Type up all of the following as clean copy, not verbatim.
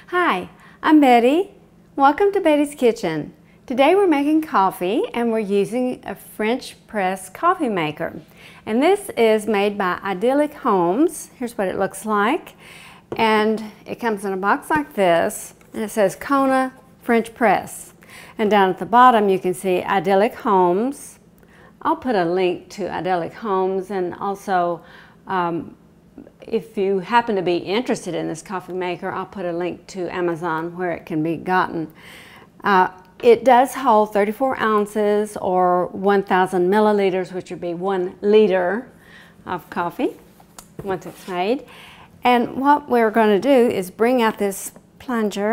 Hi, I'm Betty. Welcome to Betty's Kitchen. Today we're making coffee and we're using a French press coffee maker. And this is made by IDYLC Homes. Here's what it looks like. And it comes in a box like this and it says Kona French Press. And down at the bottom you can see IDYLC Homes. I'll put a link to IDYLC Homes, and also if you happen to be interested in this coffee maker, I'll put a link to Amazon where it can be gotten. It does hold 34 ounces or 1,000 milliliters, which would be 1 liter of coffee once it's made. And what we're going to do is bring out this plunger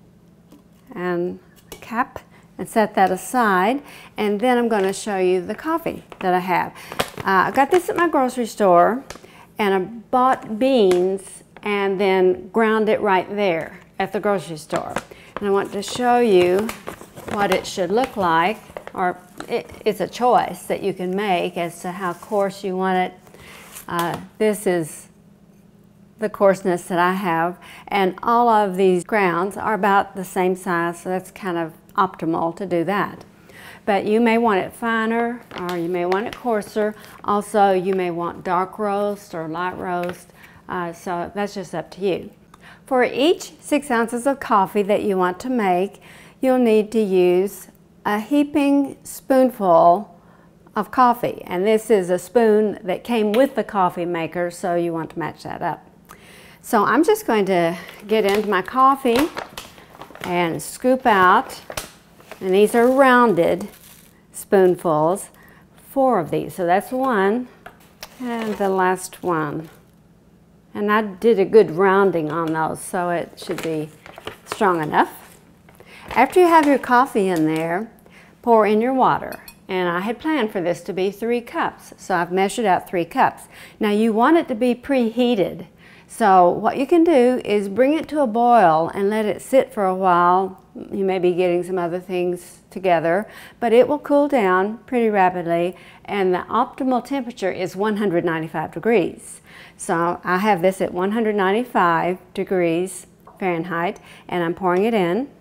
and cap and set that aside, and then I'm going to show you the coffee that I have. I got this at my grocery store, and I bought beans and then ground it right there at the grocery store. And I want to show you what it should look like, or it's a choice that you can make as to how coarse you want it. This is the coarseness that I have, and all of these grounds are about the same size, so that's kind of optimal to do that. But you may want it finer, or you may want it coarser. Also, you may want dark roast or light roast, so that's just up to you. For each 6 ounces of coffee that you want to make, you'll need to use a heaping spoonful of coffee. And this is a spoon that came with the coffee maker, so you want to match that up. So I'm just going to get into my coffee and scoop out, and these are rounded spoonfuls, 4 of these. So that's 1, and the last one. And I did a good rounding on those, so it should be strong enough. After you have your coffee in there, pour in your water. And I had planned for this to be 3 cups, so I've measured out 3 cups. Now you want it to be preheated. So what you can do is bring it to a boil and let it sit for a while. You may be getting some other things together, but it will cool down pretty rapidly, and the optimal temperature is 195 degrees. So I have this at 195 degrees Fahrenheit, and I'm pouring it in.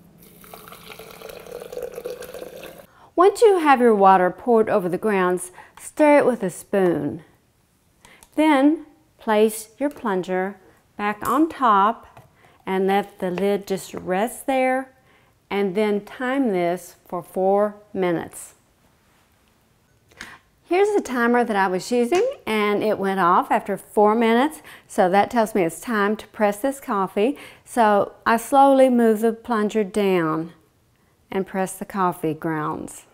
Once you have your water poured over the grounds, stir it with a spoon. Then place your plunger back on top and let the lid just rest there, and then time this for 4 minutes. Here's the timer that I was using, and it went off after 4 minutes, so that tells me it's time to press this coffee. So I slowly move the plunger down and press the coffee grounds.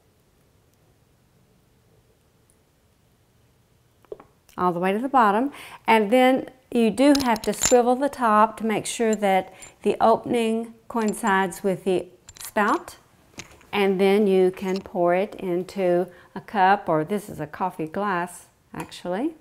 All the way to the bottom, and then you do have to swivel the top to make sure that the opening coincides with the spout, and then you can pour it into a cup, or this is a coffee glass actually.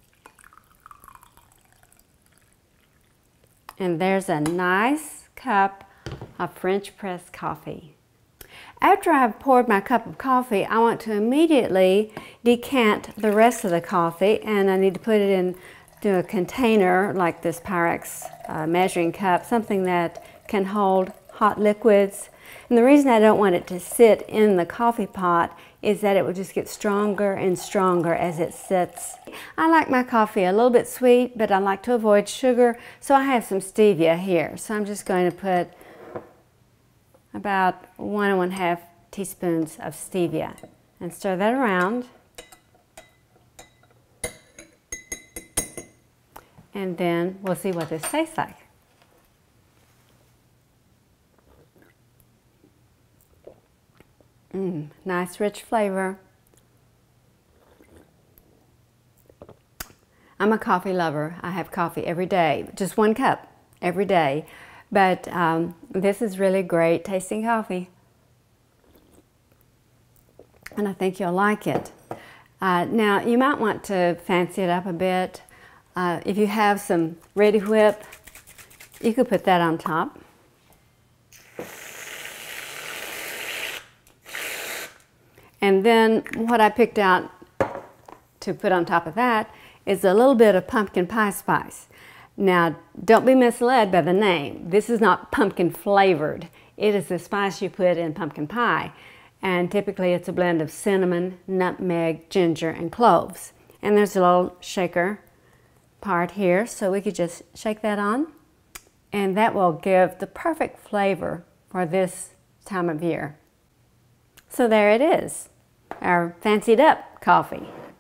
And there's a nice cup of French press coffee. After I've poured my cup of coffee, I want to immediately decant the rest of the coffee, and I need to put it into a container like this Pyrex measuring cup, something that can hold hot liquids. And the reason I don't want it to sit in the coffee pot is that it will just get stronger and stronger as it sits. I like my coffee a little bit sweet, but I like to avoid sugar, so I have some stevia here. So I'm just going to put about 1 1/2 teaspoons of stevia and stir that around. And then we'll see what this tastes like. Nice rich flavor. I'm a coffee lover. I have coffee every day, just 1 cup every day. But this is really great tasting coffee, and I think you'll like it. Now you might want to fancy it up a bit. If you have some Ready Whip, you could put that on top. And then what I picked out to put on top of that is a little bit of pumpkin pie spice. Now, don't be misled by the name. This is not pumpkin flavored. It is the spice you put in pumpkin pie. And typically it's a blend of cinnamon, nutmeg, ginger, and cloves. And there's a little shaker part here, so we could just shake that on. And that will give the perfect flavor for this time of year. So there it is, our fancied up coffee.